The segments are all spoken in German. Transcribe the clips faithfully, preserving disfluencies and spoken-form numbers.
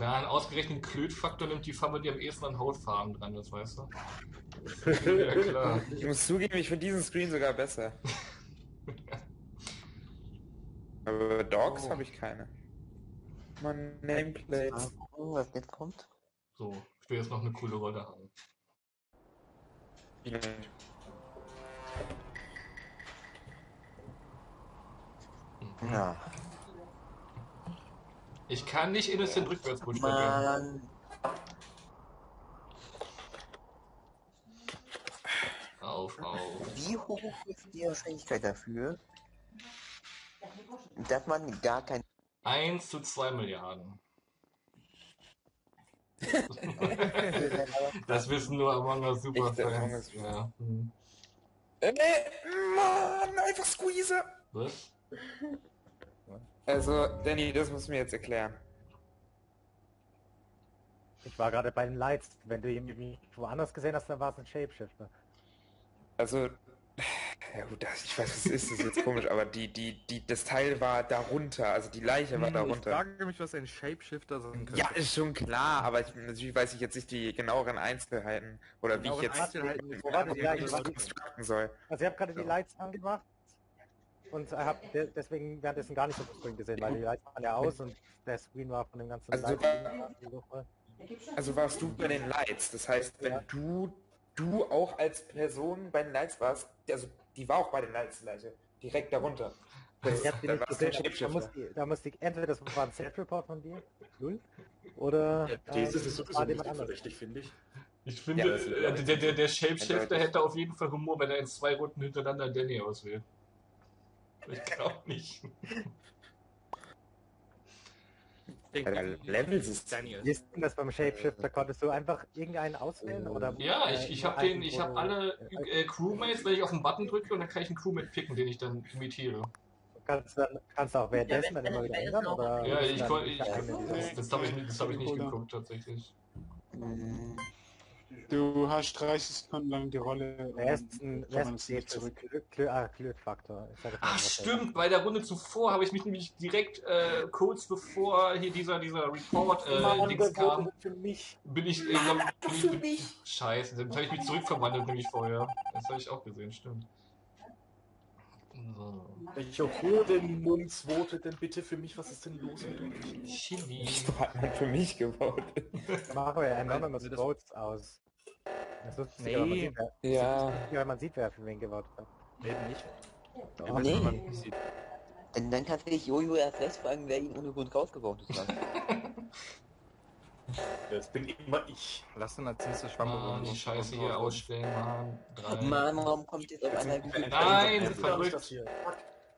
Na, ein ausgerechnet Klötfaktor nimmt die Farbe, die am ehesten an Hautfarben dran ist, weißt du? Ja, klar. Ich muss zugeben, ich finde diesen Screen sogar besser. Aber Dogs Oh. habe ich keine. Man Nameplates. Oh, was jetzt kommt? So, ich will jetzt noch eine coole Rolle haben. Ja. Ja. Ich kann nicht Innocent rückwärts buchstabieren. Mann. Auf, auf. Wie hoch ist die Wahrscheinlichkeit dafür, dass man gar kein... eins zu zwei Milliarden. Das wissen nur Among Us Echte Among Superfans. Us. Ja. Hm. Äh, nee, Mann, einfach Squeeze. Was? Also, Danny, das musst du mir jetzt erklären. Ich war gerade bei den Lights. Wenn du ihn woanders gesehen hast, dann war es ein Shapeshifter. Also, ja gut, das, ich weiß, was ist das ist jetzt komisch, aber die, die, die, das Teil war darunter, also die Leiche war Hm, Ich darunter. frage mich, was ein Shapeshifter sein könnte. Ja, ist schon klar, aber ich, natürlich weiß ich jetzt nicht die genaueren Einzelheiten oder wie ich Genauere jetzt Einzelheiten Wo war die wie Leiche? ich das constructen soll. Also ich habe gerade die Lights angemacht und habe deswegen währenddessen gar nicht so Screen gesehen, weil die Lights waren ja aus und der Screen war von dem ganzen Also, Lights. Also warst du bei den Lights, das heißt, wenn Ja. du, du auch als Person bei den Lights warst, also die war auch bei den Lights, die Leiche, direkt darunter. Das, Ich hab die dann nicht warst du ein gesehen, aber da Shapeshifter. musste ich, da musste ich, entweder das war ein Self-Report von dir, Null, oder Ja, das ist ähm, sowieso war nicht jemand anderes. verdächtig, finde ich. Ich finde, Ja, das- äh, der, der, der Shapeshifter Eindeutig. hätte auf jeden Fall Humor, wenn er in zwei Runden hintereinander Danny auswählt. Ich glaube nicht. Ja, der Level-System. Daniel. Wie ist denn das beim Shapeshifter? Konntest du einfach irgendeinen auswählen? Oder Ja, äh, ich, ich nur habe den, einen, ich wo habe du- alle äh, Crewmates, wenn ich auf den Button drücke, und dann kann ich einen Crewmate picken, den ich dann imitiere. Kannst du dann, kannst du auch währenddessen dann immer wieder ändern? Oder Ja, musst du ich dann konnte, die ich, eigene- das, das habe ich, nicht- das hab ich nicht geguckt tatsächlich. Hm, Du hast dreißig Sekunden lang die Rolle Wer ist ein, und wer kann ist man nicht zurück. zurück. Klö, Klö, ah, Klötfaktor. Ich sag jetzt mal, Ach was der- stimmt, bei der Runde zuvor habe ich mich nämlich direkt äh, kurz bevor hier dieser dieser Report äh, Dings kam, für mich. bin ich äh, glaub, bin ich, bin, Scheiße, dann habe ich mich zurückverwandelt nämlich vorher. Das habe ich auch gesehen, stimmt. So. Welcher Hodenmundsvote denn bitte für mich? Was ist denn los mit euch? Chili. Du hast halt für mich gevotet. Machen wir Anonymous Votes aus. Das ist lustig, Nee. aber man sieht, wer, Ja, ja, man sieht, wer für wen gewotet hat. Eben nicht. Doch. Nee. Wenn man sieht. Denn dann kannst du dich Jojo erst recht fragen, wer ihn ohne Grund rausgebaut hat. Das bin immer ich. Lass den als nächstes Mann, Schwamm die Scheiße hier ausstellen, Mann. Drei. Mann, warum kommt jetzt auf einmal Google? Nein, Das ist gar nicht verrückt. das hier. Fuck.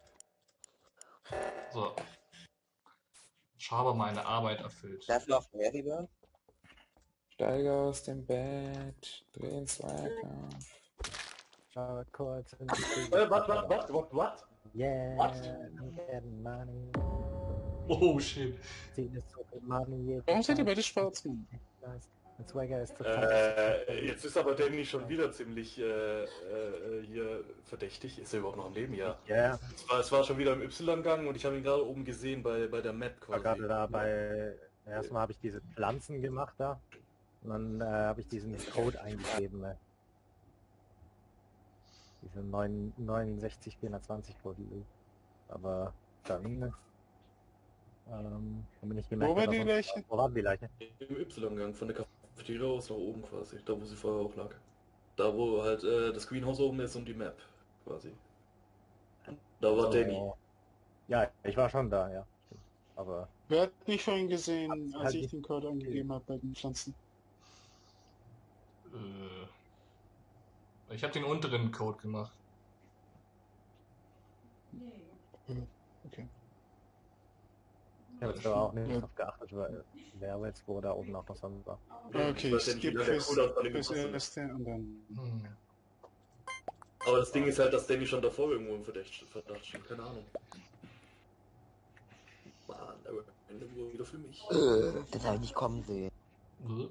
So. Ich habe meine Arbeit erfüllt. Dafür auch Feuerwehr? steige aus dem Bett, dreh den Zweikampf. Schau kurz in die Äh, What, what, what, what, what? Yeah, What? I'm getting money. Oh shit. See this so viel money. Warum seid ihr beide Schwarzen? Nice. Der Swagger ist total... Äh, jetzt ist aber Danny schon wieder ziemlich äh, äh, hier verdächtig. Ist er überhaupt noch am Leben? Ja. Ja, Es war, es war schon wieder im Y-Gang und ich habe ihn gerade oben gesehen bei, bei der Map ich war quasi. gerade da bei... Erstmal habe ich diese Pflanzen gemacht da. Und dann äh, habe ich diesen Code eingegeben. Ne? Diese neun- neunundsechzig vierhundertzwanzig Code. Aber dann... Ähm, dann bin ich gemerkt, Wo war dass die das- Leiche? Wo war die Leiche? Im Y-Gang von der Cafeteria aus nach oben quasi. Da wo sie vorher auch lag. Da wo halt äh, das Greenhouse oben ist und die Map quasi. Da war Danny. Oh. Ja, ich war schon da, ja. Stimmt. Aber Wer hat mich vorhin gesehen, Hab's als halt ich nicht den Code angegeben habe bei den Pflanzen? Äh, ich habe den unteren Code gemacht. Okay. ich habe jetzt aber auch nicht Ja. drauf geachtet, weil wer jetzt wo da oben auch noch sonst war. Okay, Ich weiß ja ich nicht, wie skip lange der fürs, Cooldown von dem fürs gekostet hat. erste und dann... Hm. Aber das Ding ist halt, dass Danny schon davor irgendwo im Verdacht, Verdacht stand. Keine Ahnung. Mann, aber Ende Uhr wieder für mich. Äh, das habe ich nicht kommen sehen. Äh.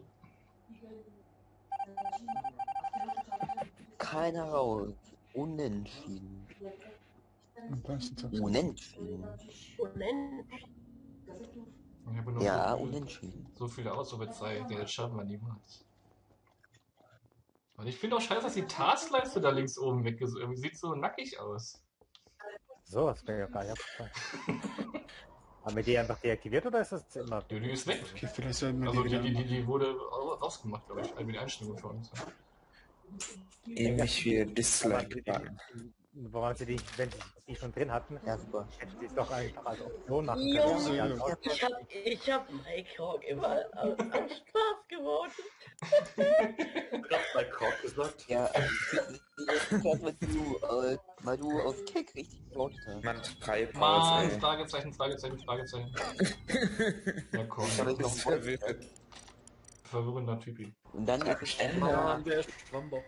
Keiner raus. Unentschieden. am besten Tag. Unentschieden. Ich habe nur Ja, so, viel, unentschieden. so viele Ausrufezeichen, jetzt schaffen wir niemals. Und ich finde auch scheiße, dass die Taskleiste da links oben weg ist. Irgendwie sieht so nackig aus. So, das wäre ja gar nicht aufgefallen. Haben wir die einfach deaktiviert oder ist das immer? Die, die ist weg. Okay, vielleicht sollten wir Also die die, wieder die, die, anmachen. die wurde rausgemacht, glaube ich, mit den Einstellungen von uns. Ähnlich wie Dislike-Button. Woran sie die, wenn sie die schon drin hatten, Ja, super. hätten sie es doch einfach als Option machen Junge, können. Ja, ja. aus- Ich hab, ich hab Mike immer aus aus Spaß gewonnen. Ich hab bei Korb gesagt. Ja, also, weil du, äh, weil du auf Kick richtig gebaut hast. Man, drei Powers, Mann, ey. Fragezeichen, Fragezeichen, Fragezeichen. Ja, komm. Ich habe jetzt noch Bist einen verwirrt. Verwirrender Typi. Und dann ist es Ende. einfach Mann, der Schwammbob.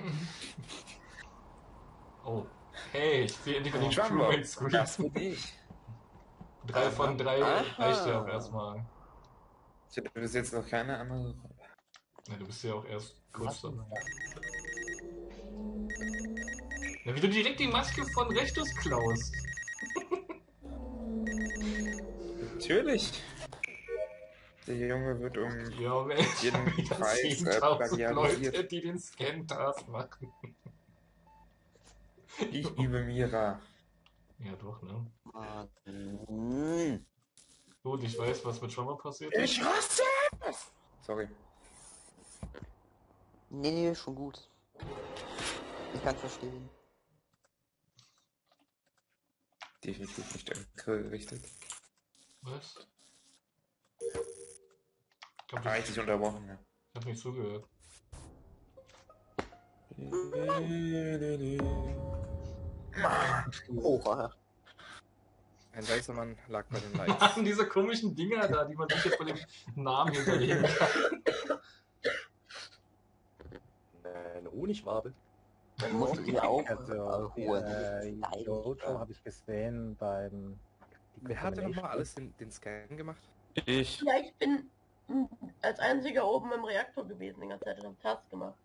Oh. Hey, ich sehe endlich mal den Schwammbob, Crewmate-Screen. das bin ich. Drei von drei Aha. reicht ja auch erstmal. Ich hätte bis jetzt noch keine andere Rolle. Ja, du bist ja auch erst kurz dabei. Ja, wie du direkt die Maske von Rechtus klaust. Natürlich. Der Junge wird um Ja, Mensch, jeden wieder Preis äh, zehntausend Leute, plagiarisiert. die den Scan-Task machen. Ich übe Mira. Ja, doch, ne? Mann. Gut, ich weiß, was mit Schwammer passiert ist. Ich hasse es! Sorry. Nee, nee, schon gut. Ich kann verstehen. Definitiv nicht an Grill gerichtet. Was? Ich glaub, Ah, ich, richtig unterbrochen, ja. ich hab nicht zugehört. Oha. Ein weißer Mann lag bei den Lights. Mann, diese komischen Dinger da, die man sich jetzt von dem Namen hinterlegen kann. Eine Honigwabe. Dann musst du dir auch Also, äh, holen. äh, Nein. Jojo habe ich gesehen beim... Wer hatte nochmal alles den, den Scan gemacht? Ich. Ja, ich bin mm, als einziger oben im Reaktor gewesen, die ganze Zeit und hab Task gemacht.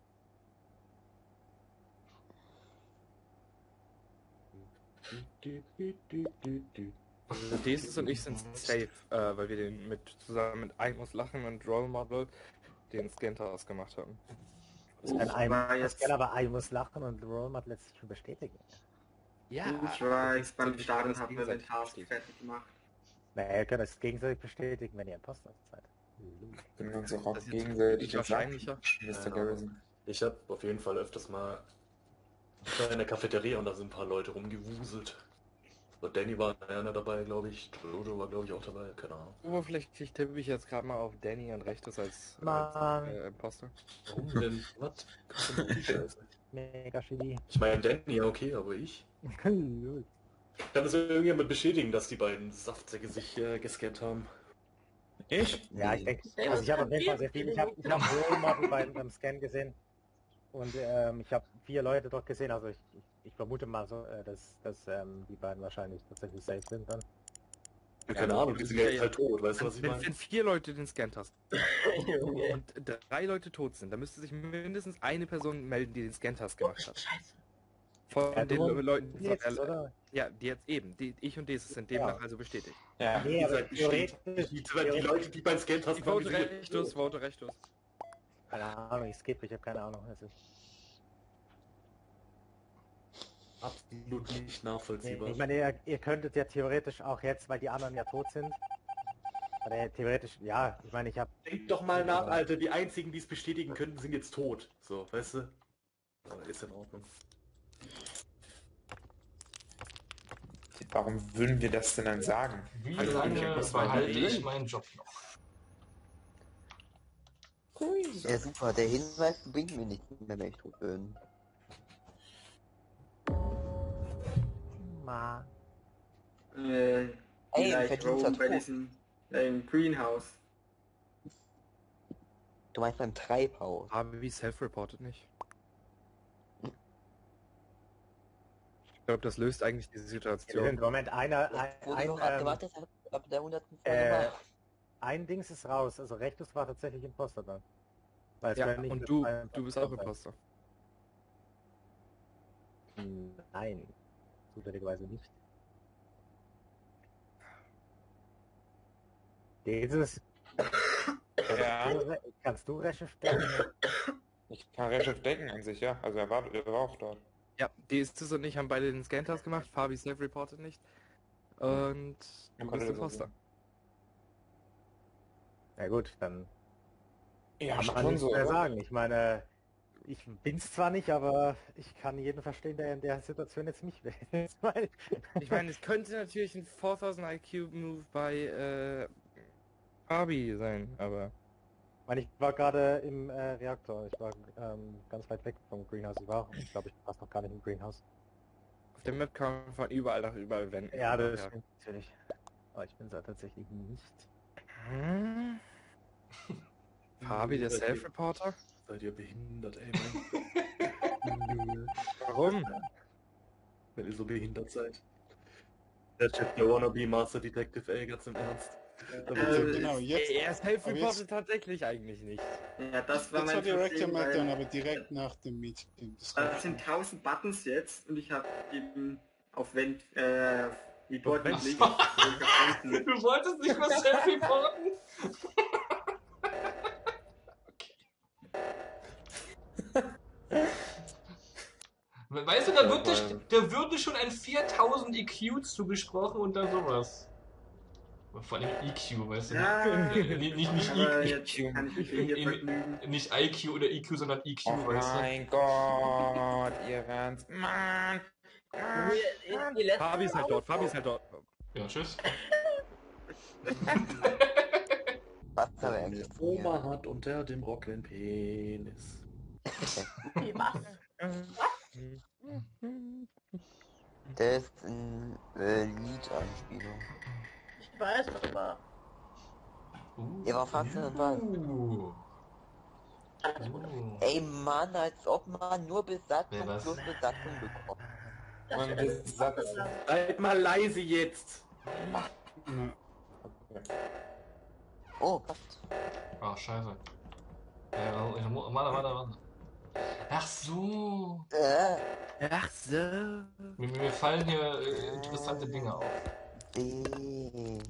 Desis und ich sind safe, äh, weil wir den mit zusammen mit Eimus Lachen und Role Model den Scan-Task gemacht haben. Ein Ei muss gerne, aber Ei muss lachen und Rome hat letztlich schon bestätigt. Ja, Ich weiß, beim das Starten ist haben wir den gegenseitig Task bestätigt. fertig gemacht. Naja, ihr könnt das gegenseitig bestätigen, wenn ihr Imposter seid. Können wir uns auch, auch Das ist gegenseitig wahrscheinlicher. Mister Garrison. Ich habe auf jeden Fall öfters mal ich war in der Cafeteria und da sind ein paar Leute rumgewuselt. So, Danny war einer dabei, glaube ich. Jojo war, glaube ich, auch dabei. Keine Ahnung. Oberflächlich tippe ich jetzt gerade mal auf Danny und Rechtes als, Mann. als äh, Imposter. Warum denn? Was? Was denn die Scheiße? Mega Chili. Ich meine, Danny, ja, okay, aber ich. Cool. Kann das irgendjemand bestätigen, dass die beiden Saftsäcke sich äh, gescannt haben? Ich? Ja, ich denke, Sehr also ich habe auf gut. jeden Fall sehr viel. Ich habe ich hab Role Model beim, beim Scan gesehen. Und ähm, ich habe vier Leute dort gesehen, also ich, ich, ich vermute mal so, äh, dass, dass ähm, die beiden wahrscheinlich tatsächlich safe sind dann. Ja, keine Ahnung, die sind ja jetzt halt tot, weißt du, was ich Wenn, meine? wenn vier Leute den Scan-Task Junge. und drei Leute tot sind, dann müsste sich mindestens eine Person melden, die den Scan-Task gemacht hat. Scheiße. Von Ja, den du- Le- Leuten, Jetzt, von, oder? ja, die jetzt eben, die, ich und Desis sind demnach Ja. also bestätigt. Ja. Nee, Ihr aber seid bestätigt. theoretisch, Die, die Leute, die beim Scan-Task Ich vote Rechtus, vote Rechtus. keine Ahnung, ich skippe, ich habe keine Ahnung. Also, absolut nicht nee, nachvollziehbar. ich meine, ihr, ihr könntet ja theoretisch auch jetzt, weil die anderen ja tot sind, oder theoretisch, ja, ich meine, ich habe Denk doch mal nach, Alter, die einzigen, die es bestätigen könnten, sind jetzt tot. So, weißt du? Aber ist in Ordnung. Warum würden wir das denn dann sagen? Wie Also, lange ich muss mal behalte ich überlegen. meinen Job noch? Ja, super. Der Hinweis bringt mir nichts mehr, wenn ich tot bin. mal. Äh, Ey, vielleicht verdienter Rome bei Tod. diesem äh, im Greenhouse. Du meinst beim Treibhaus. Aber wie self-reported nicht. Ich glaube, das löst eigentlich die Situation. Moment, einer, ein, Das wurde ein, doch ähm, abgewartet ab, ab der hunderten Folge äh, gemacht. ein Dings ist raus, also Rechtes war tatsächlich Imposter dann. Weil es Ja, können nicht und mit du, zwei du bist auch sein. Imposter. Hm, Nein, zufälligerweise nicht. Dieses. Ja. Kannst du, Re- kannst du Recherche decken? Ich kann Reschef decken an sich, ja. Also er war, er war auch dort. Ja, D S und ich haben beide den Scan-Task gemacht, Fabi self-reported nicht. Und Man du konnte bist das Imposter. sehen. Ja gut, dann Ja, kann man schon nichts so, mehr oder? sagen. Ich meine, ich bin's zwar nicht, aber ich kann jeden verstehen, der in der Situation jetzt mich wählt. Weil- Ich meine, es könnte natürlich ein viertausend I Q-Move bei äh, Fabi sein, aber Ich meine, ich war gerade im äh, Reaktor. Ich war ähm, ganz weit weg vom Greenhouse. Ich war, ich glaube, ich war noch gar nicht im Greenhouse. auf der Map kann man von überall nach überall wenden. Ja, Von das daher- stimmt natürlich. Aber ich bin da tatsächlich nicht. Hm? Fabi, der Seid ihr- Self-Reporter? Seid ihr behindert, ey, Mann. Warum? Wenn ihr so behindert seid. Der Chef der Wannabe Master Detective, ey, ganz im Ernst. Da wird so- Äh, Genau, jetzt, Er self-reportet jetzt- tatsächlich eigentlich nicht. Ja, das war jetzt war mein Director Problem, Meltdown, weil aber direkt nach dem Meeting. Das das reicht sind schon. tausend Buttons jetzt und ich habe eben auf Vent, äh, Report Vent- geklickt. und ich hab Venten. Du wolltest nicht mal self-reporten? Weißt du, da wird, Ja, dich, da würde schon ein viertausend I Q zugesprochen und dann sowas. Vor allem I Q, weißt du? Ja, Nicht, nicht, nicht, nicht, aber I, jetzt kann ich mich hier vergnügen. nicht I Q oder I Q, sondern I Q, Oh weißt du? mein Gott, ihr Ernst. Mann! Mann! Fabi ist halt dort, Fabi ist halt dort. Ja, tschüss. Wasserwerk. Eine Oma hat unter dem Rock einen Penis. Wie was? Das ist ein äh, Lied-Anspielung. Ich weiß, was war. Uh, Ja, was hast du denn was? uh. Uh. Ey Mann, als ob man nur Besatzung Wer was? plus Besatzung bekommt. Das Mann, ist das Satz. Seid mal leise jetzt! Ja. Oh, passt. Ach, scheiße. Ja, ich mu- warte, warte, warte. Ach so. Äh, Ach so. Mir, mir fallen hier äh, interessante Dinge auf. D.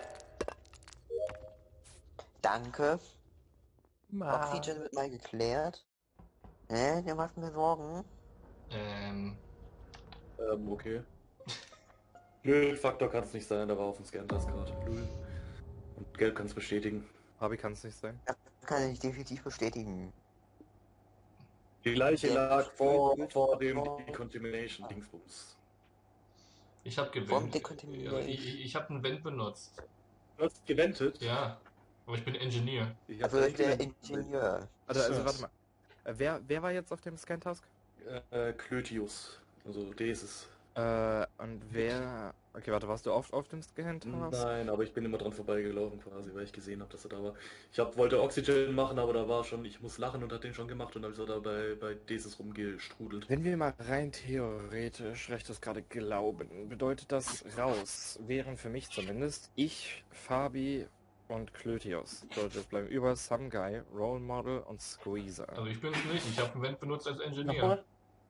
Danke. Oxygen wird mal geklärt. Äh, du machst mir Sorgen. Ähm, Ähm, okay. Nö, Faktor kann es nicht sein, da war auf dem Scan das gerade. Null. Und Gelb kann es bestätigen. Fabi kann es nicht sein. Das kann ich definitiv bestätigen. Die Leiche Ja. lag vor, vor dem Decontamination Dingsbums. ich hab Vom gewendet. Decontamination. Ja, ich ich habe einen Vent benutzt. Du hast gewendet? Ja. Aber ich bin Engineer. Ich hab Also nicht der gewendet. Ingenieur. Also, also Krass. warte mal. Äh, Wer, wer war jetzt auf dem Scan-Task? Äh, Klötius. Also der ist es. Äh, und wer... Okay, warte, warst du oft auf dem Scan-Task? Nein, aber ich bin immer dran vorbeigelaufen quasi, weil ich gesehen habe, dass er da war. Ich hab, wollte Oxygen machen, aber da war schon, ich muss lachen und hat den schon gemacht und dann ist er da bei, bei Desis rumgestrudelt. Wenn wir mal rein theoretisch rechtes gerade glauben, bedeutet das raus, wären für mich zumindest ich, Fabi und Klötius. Bedeutet, es bleiben über Some Guy, Role Model und Squeezer. Also ich bin's nicht. Ich habe einen Vent benutzt als Engineer. Nochmal?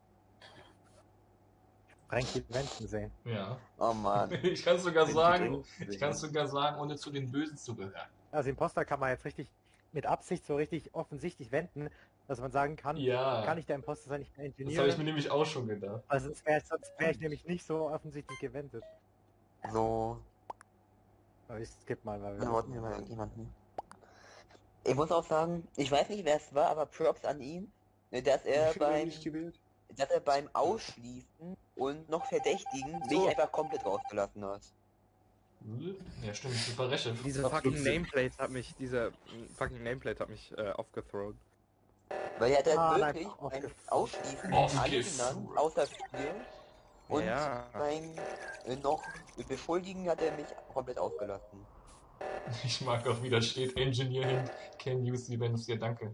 Frankie Wenton sehen. Ja. Oh Mann. Ich kann sogar sagen, ich kann sogar sagen, ohne zu den Bösen zu gehören. Also Imposter kann man jetzt richtig mit Absicht so richtig offensichtlich wenden, dass man sagen kann, Ja. kann ich der Imposter sein, ich bin Das habe Ingenieur. ich mir nämlich auch schon gedacht. Also sonst wäre sonst wär ich nämlich nicht so offensichtlich gewendet. So, Aber ich skipp mal, weil dann wollten wir mal irgendjemanden. Ich muss auch sagen, ich weiß nicht wer es war, aber Props an ihn, dass er Ich habe beim nicht gewählt. dass er beim Ausschließen und noch Verdächtigen mich So. einfach komplett rausgelassen hat. Ja, stimmt, super Resche. Diese fucking Nameplate hat mich, diese mm, fucking Nameplate hat mich äh, aufgethrown. Weil er hat halt Ah, nein, wirklich aufgef- beim Ausschließen Aufgef- alle genannt, außer vier. Und Ja. beim äh, noch Beschuldigen hat er mich komplett ausgelassen. Ich mag auch, wie da steht, Engineering can use the events. Ja, danke.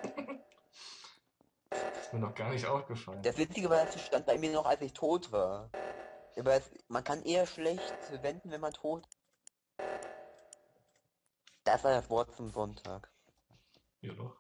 Ist mir noch gar nicht aufgefallen. Das Witzige war, es stand bei mir noch, als ich tot war. Aber es, man kann eher schlecht wenden, wenn man tot ist. Das war das Wort zum Sonntag. Ja, doch.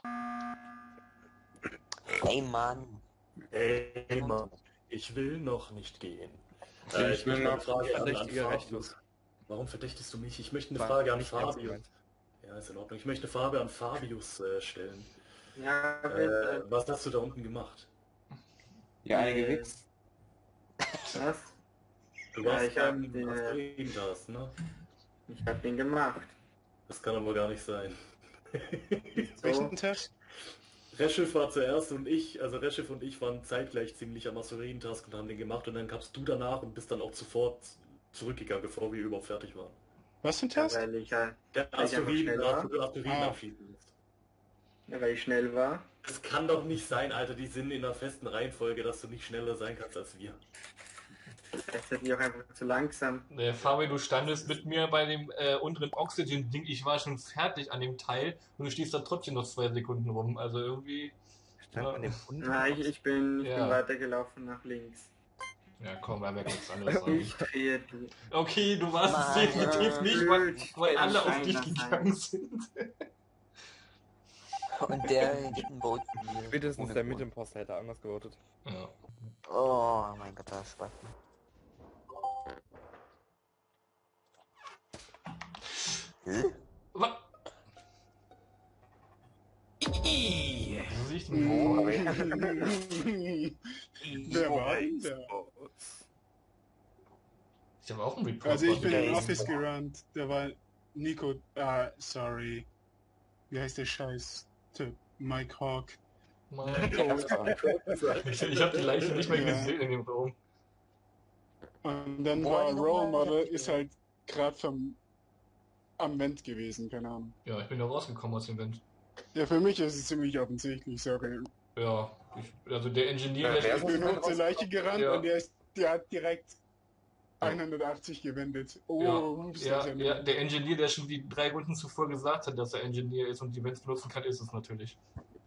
Ey Mann. Ey, Mann, ich will noch nicht gehen. Ich will möchte noch eine Frage an, an verdächtiger Fabius. Rechtlos. Warum verdächtigst du mich? Ich möchte eine War Frage an nicht ernst Fabius. gemeint. Ja, ist in Ordnung. Ich möchte eine Frage an Fabius äh, stellen. Ja, Äh, bitte. was hast du da unten gemacht? Ja, eine gewichst. Was? Du Ja, warst ich hab beim den, äh, Asteroidentas, ne? Ich hab den gemacht. Das kann aber gar nicht sein. So. Welchen Tag? Reschiff war zuerst und ich, also Reschiff und ich waren zeitgleich ziemlich am Asteroidentask und haben den gemacht und dann kamst du danach und bist dann auch sofort zurückgegangen, bevor wir überhaupt fertig waren. Was für ein Ja, Test? weil ich halt, Der Weil ich einfach Asteroiden, schnell war. Asteroiden, Asteroiden Ah. abschießen musst. ja, weil ich schnell war. Das kann doch nicht sein, Alter, die sind in einer festen Reihenfolge, dass du nicht schneller sein kannst als wir. Jetzt hätte ich auch einfach zu langsam. Äh, Fabi, du standest mit mir bei dem äh, unteren Oxygen-Ding. Ich war schon fertig an dem Teil und du stehst da trotzdem noch zwei Sekunden rum. Also irgendwie. Stand an dem unteren Na, ich, ich bin, ich Ja. bin weitergelaufen nach links. Ja, komm, wir haben ja nichts anderes sagen. Ich drehe die. Okay, du warst es Mann, definitiv äh, nicht, weil, blöd. weil Ja, alle auf scheint dich das gegangen sind. Und der gibt ein Vote zu mir. Spätestens Ohne der Grund. Mitte-Imposter hätte anders gewotet. Ja. Oh mein Gott, das ist spannend. Hä? Wa- Ih, Wo sehe ich den Hm. vor? Wer war denn da? Ich habe auch einen Report. Also ich bin in gelesen. Office gerannt. Da war Nico, ah, sorry. Wie heißt der Scheiß? Typ? Mike Hawk. Mein Ich hab's Gott. gesagt. Ich, ich habe die Leiche nicht mehr Ja. gesehen in dem Raum. Und dann Boah, war die Role Nummer, Model, ich hab ist die- halt gerade vom am Vent gewesen, keine Ahnung. Ja, ich bin da rausgekommen aus dem Vent. Ja, für mich ist es ziemlich offensichtlich, sorry. Ja, ich, also der Engineer, Ja, der wer Ich ist bin denn hoch zur Leiche gerannt Ja. und der, ist, der hat direkt Ja. hundertachtzig gewendet. Oh, Ja, ups, ja, das ist ja, der Engineer, der schon die drei Runden zuvor gesagt hat, dass er Engineer ist und die Vents benutzen kann, ist es natürlich.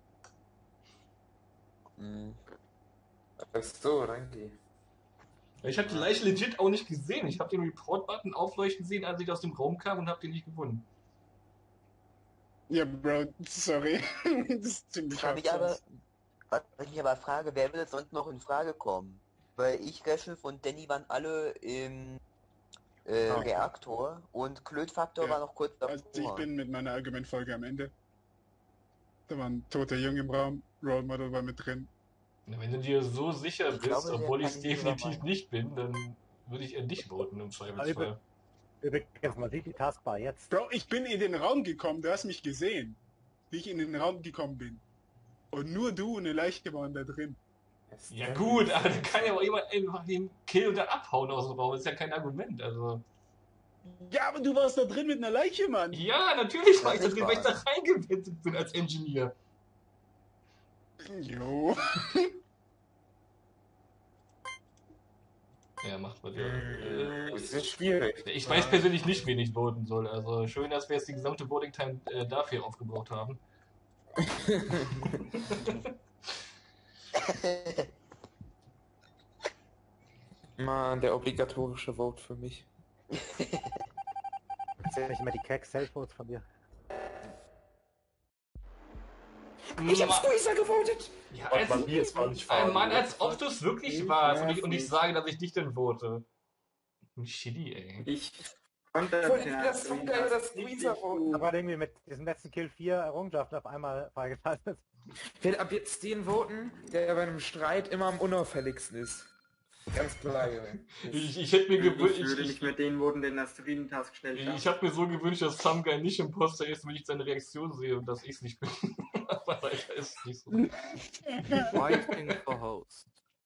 Hm. Ach so, danke. Ich habe die Leiche legit auch nicht gesehen. Ich habe den Report-Button aufleuchten sehen, als ich aus dem Raum kam und habe den nicht gefunden. Ja, Bro, sorry. Das ist ziemlich Frag mich aber, absurd. was ich mich aber frage, wer will jetzt sonst noch in Frage kommen? Weil ich, Reschiff und Danny waren alle im äh, Ah, okay. Reaktor und Klötfaktor Ja. war noch kurz davor. Also ich bin mit meiner Argumentfolge am Ende. Da war ein toter Junge im Raum, Role Model war mit drin. Na, wenn du dir so sicher Ich bist, glaube, der obwohl ich kann es nicht definitiv übermeinen. nicht bin, dann würde ich eher dich voten im Zweifelsfall. Übrigens, man sieht die Taskbar jetzt. Bro, ich bin in den Raum gekommen, du hast mich gesehen. Wie ich in den Raum gekommen bin. Und nur du und eine Leiche waren da drin. Ja gut, aber da kann ja auch jemand einfach den Kill und dann abhauen aus dem Raum. Das ist ja kein Argument. Also. Ja, aber du warst da drin mit einer Leiche, Mann. Ja, natürlich war ich da Das ist drin, weil ich da wahr. reingewettet bin als Engineer. Jo. Ja, macht was. Äh, Das ist schwierig. ich weiß persönlich nicht, wen ich voten soll. Also schön, dass wir jetzt die gesamte Voting Time äh, dafür aufgebraucht haben. Mann, der obligatorische Vote für mich. Erzähl nicht immer die Crack-Self-Votes von dir. Ich hab Ma- Squeezer gewotet! Ja, Und als, bei mir ist war nicht Ey, Fabi. Mann, als ob du es wirklich Ich warst und weiß ich, und ich nicht. sage, dass ich dich denn vote. Shitty, ey. Ich konnte Ich wollte den das so geil, das Asteroiden Squeezer voten. Aber irgendwie mit diesem letzten Kill vier Errungenschaften auf einmal freigeschaltet. Ich will ab jetzt den voten, der bei einem Streit immer am unauffälligsten ist. Ganz klar, Junge. Ich, ich hätte mir Ich gewünscht, würde ich, nicht ich, mit denen wurden den Asteroiden-Task gestellt ich, haben. ich habe mir so gewünscht, dass Some Guy nicht Imposter ist, wenn ich seine Reaktion sehe und dass ich es nicht bin. Aber leider ist es nicht so. Fighting for Host.